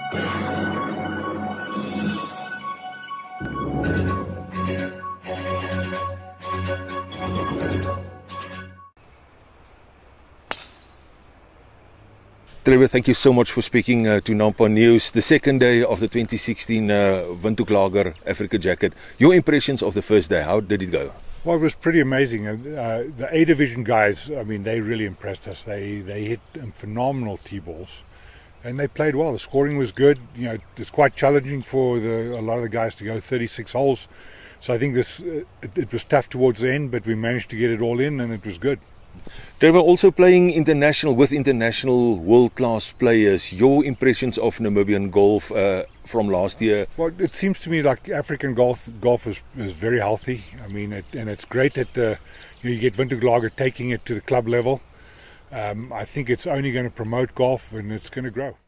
Trevor, thank you so much for speaking to Nampa News. The second day of the 2016 Windhoek Lager Africa Jacket. Your impressions of the first day, how did it go? Well, it was pretty amazing. The A Division guys, I mean, they really impressed us. They hit phenomenal tee balls, and they played well. The scoring was good. You know, it's quite challenging for a lot of the guys to go 36 holes. So I think it was tough towards the end, but we managed to get it all in, and it was good. Trevor, also playing international world-class players. Your impressions of Namibian golf from last year? Well, it seems to me like African golf is very healthy. I mean, and it's great that you get Windhoek Lager taking it to the club level. I think it's only going to promote golf, and it's going to grow.